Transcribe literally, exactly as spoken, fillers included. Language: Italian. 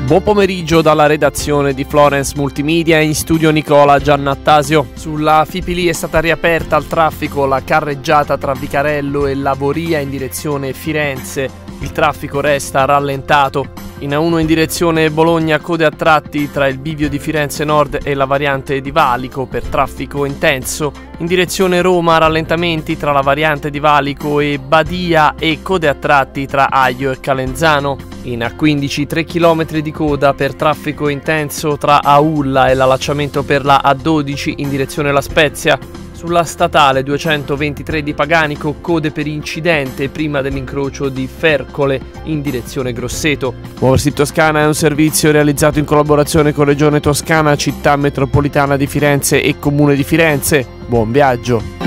Buon pomeriggio dalla redazione di Florence Multimedia, in studio Nicola Giannattasio. Sulla Fipili è stata riaperta al traffico la carreggiata tra Vicarello e Lavoria in direzione Firenze. Il traffico resta rallentato. In A uno in direzione Bologna, code a tratti tra il bivio di Firenze Nord e la variante di Valico per traffico intenso. In direzione Roma, rallentamenti tra la variante di Valico e Badia e code a tratti tra Aglio e Calenzano. In A quindici tre chilometri di coda per traffico intenso tra Aulla e l'allacciamento per la A dodici in direzione La Spezia. Sulla statale duecentoventitré di Paganico, code per incidente prima dell'incrocio di Fercole in direzione Grosseto. Muoversi Toscana è un servizio realizzato in collaborazione con Regione Toscana, Città Metropolitana di Firenze e Comune di Firenze. Buon viaggio!